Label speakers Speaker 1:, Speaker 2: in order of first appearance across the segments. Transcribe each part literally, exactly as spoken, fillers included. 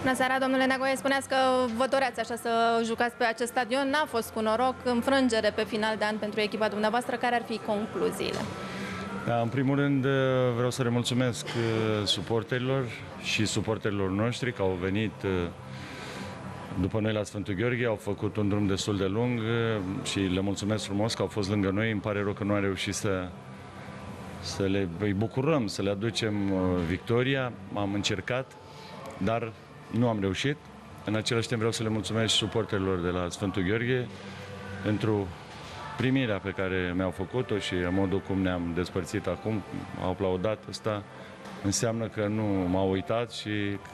Speaker 1: Bună seara, domnule Neagoe. Spuneați că vă doreați așa să jucați pe acest stadion. N-a fost cu noroc, înfrângere pe final de an pentru echipa dumneavoastră. Care ar fi concluziile?
Speaker 2: Da, în primul rând vreau să le mulțumesc suporterilor și suporterilor noștri că au venit după noi la Sfântul Gheorghe, au făcut un drum destul de lung și le mulțumesc frumos că au fost lângă noi. Îmi pare rău că nu am reușit să, să le îi bucurăm, să le aducem victoria. Am încercat, dar nu am reușit. În același timp vreau să le mulțumesc și suporterilor de la Sfântul Gheorghe pentru primirea pe care mi-au făcut-o și în modul cum ne-am despărțit acum, au aplaudat. Asta înseamnă că nu m-au uitat și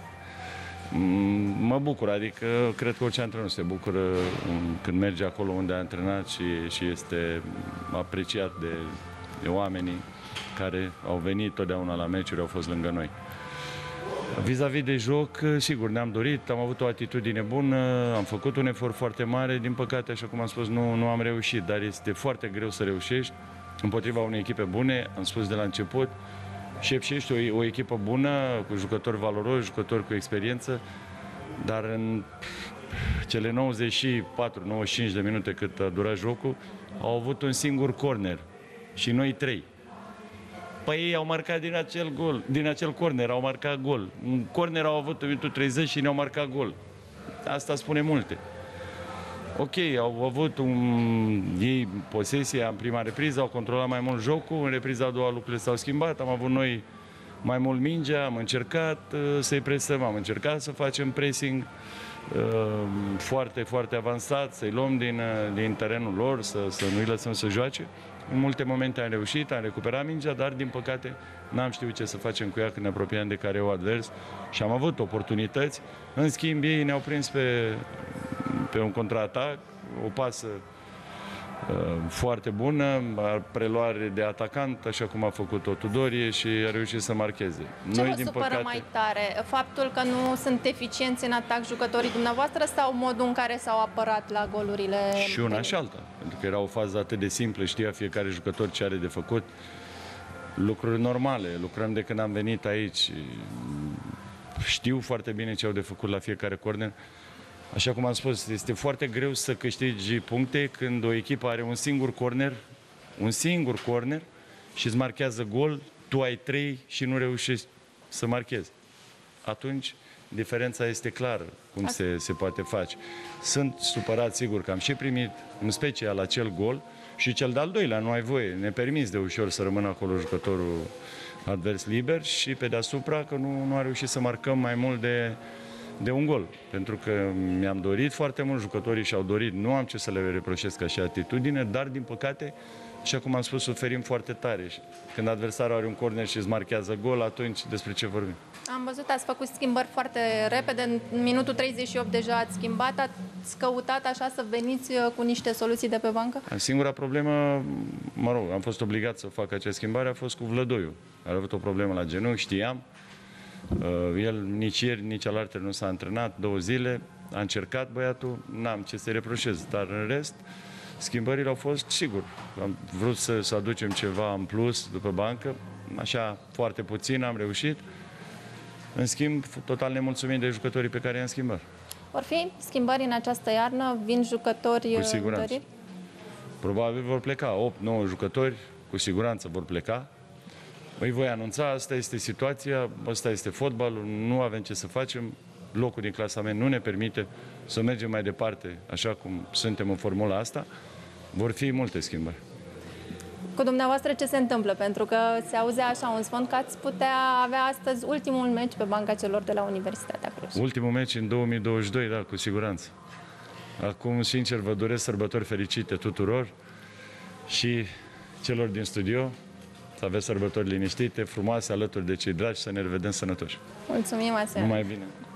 Speaker 2: mă bucur, adică cred că orice antrenor se bucură când merge acolo unde a antrenat și, și este apreciat de, de oamenii care au venit totdeauna la meciuri, au fost lângă noi. Vis-a-vis de joc, sigur, ne-am dorit, am avut o atitudine bună, am făcut un efort foarte mare, din păcate, așa cum am spus, nu, nu am reușit, dar este foarte greu să reușești împotriva unei echipe bune, am spus de la început, Șepșești o, o echipă bună, cu jucători valoroși, jucători cu experiență, dar în cele nouăzeci și patru nouăzeci și cinci de minute cât a durat jocul, au avut un singur corner și noi trei. Păi ei au marcat din acel gol, din acel corner, au marcat gol. Un corner au avut în minutul treizeci și ne-au marcat gol. Asta spune multe. Ok, au avut un, ei posesia în prima repriză, au controlat mai mult jocul, în repriza a doua lucrurile s-au schimbat, am avut noi mai mult mingea, am încercat uh, să-i presăm, am încercat să facem pressing uh, foarte, foarte avansat, să-i luăm din, uh, din terenul lor, să, să nu-i lăsăm să joace. În multe momente am reușit, am recuperat mingea, dar din păcate n-am știut ce să facem cu ea când ne apropiam de careul advers și am avut oportunități. În schimb, ei ne-au prins pe, pe un contraatac, o pasă uh, foarte bună, preluare de atacant, așa cum a făcut-o Tudorie și a reușit să marcheze.
Speaker 1: Ce
Speaker 2: Noi,
Speaker 1: vă
Speaker 2: din
Speaker 1: supără
Speaker 2: păcate,
Speaker 1: mai tare? Faptul că nu sunt eficienți în atac jucătorii dumneavoastră sau modul în care s-au apărat la golurile?
Speaker 2: Și una și alta, pentru că era o fază atât de simplă, știa fiecare jucător ce are de făcut. Lucruri normale, lucrăm de când am venit aici, știu foarte bine ce au de făcut la fiecare corner. Așa cum am spus, este foarte greu să câștigi puncte când o echipă are un singur corner, un singur corner și îți marchează gol, tu ai trei și nu reușești să marchezi. Atunci, diferența este clară cum se, se poate face. Sunt supărat, sigur, că am și primit, în special, acel gol și cel de-al doilea, nu ai voie. Ne permis de ușor să rămână acolo jucătorul advers liber și pe deasupra că nu, nu a reușit să marcăm mai mult de, de un gol. Pentru că mi-am dorit foarte mult, jucătorii și-au dorit, nu am ce să le reproșesc ca și atitudine, dar din păcate, așa cum am spus, suferim foarte tare. Când adversarul are un corner și îți marchează gol, atunci despre ce vorbim?
Speaker 1: Am văzut, ați făcut schimbări foarte repede, în minutul treizeci și opt deja ați schimbat, ați căutat așa să veniți cu niște soluții de pe bancă?
Speaker 2: Singura problemă, mă rog, am fost obligat să fac acea schimbare, a fost cu Vlădoiu. A avut o problemă la genunchi, știam. El nici ieri, nici alaltă nu s-a antrenat, două zile, a încercat băiatul, n-am ce să-i reproșez, dar în rest, schimbările au fost, sigur, am vrut să, să aducem ceva în plus după bancă, așa foarte puțin am reușit. În schimb, total nemulțumit de jucătorii pe care i-am schimbat.
Speaker 1: Vor fi schimbări în această iarnă? Vin jucători
Speaker 2: cu siguranță.
Speaker 1: întăriri?
Speaker 2: Probabil vor pleca opt nouă jucători, cu siguranță vor pleca. Îi voi anunța, asta este situația, asta este fotbalul, nu avem ce să facem, locul din clasament nu ne permite să mergem mai departe, așa cum suntem în formula asta. Vor fi multe schimbări.
Speaker 1: Cu dumneavoastră ce se întâmplă? Pentru că se auzea așa un zvon că ați putea avea astăzi ultimul meci pe banca celor de la Universitatea Cluj.
Speaker 2: Ultimul meci în două mii douăzeci și doi, da, cu siguranță. Acum, sincer, vă doresc sărbători fericite tuturor și celor din studio, să aveți sărbători liniștite, frumoase, alături de cei dragi, să ne revedem sănătoși.
Speaker 1: Mulțumim, asemenea.
Speaker 2: Numai bine!